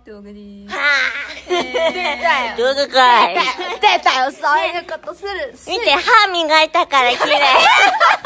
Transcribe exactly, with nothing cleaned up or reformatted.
動画です。 はえー、 出たよ。 動画かい。 出たよ、そういうことする。 見て、歯磨いたから綺麗。